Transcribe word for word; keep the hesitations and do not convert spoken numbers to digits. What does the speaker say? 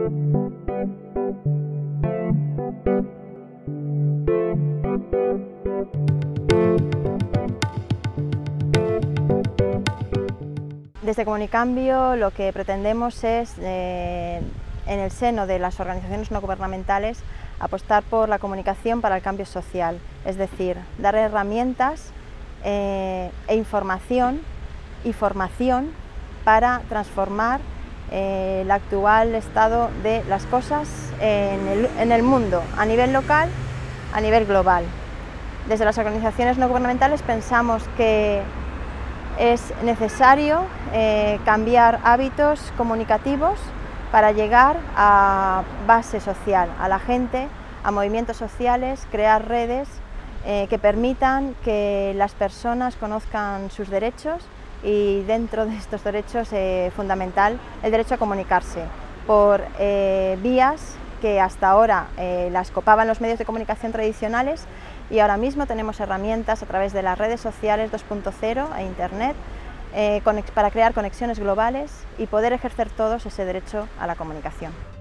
Desde Comunicambio lo que pretendemos es, eh, en el seno de las organizaciones no gubernamentales, apostar por la comunicación para el cambio social, es decir, dar herramientas eh, e información y formación para transformar eh, el actual estado de las cosas en el, en el mundo, a nivel local, a nivel global. Desde las organizaciones no gubernamentales pensamos que es necesario eh, cambiar hábitos comunicativos para llegar a base social, a la gente, a movimientos sociales, crear redes eh, que permitan que las personas conozcan sus derechos y dentro de estos derechos eh, fundamental el derecho a comunicarse por eh, vías que hasta ahora eh, las copaban los medios de comunicación tradicionales y ahora mismo tenemos herramientas a través de las redes sociales dos punto cero e Internet eh, para crear conexiones globales y poder ejercer todos ese derecho a la comunicación.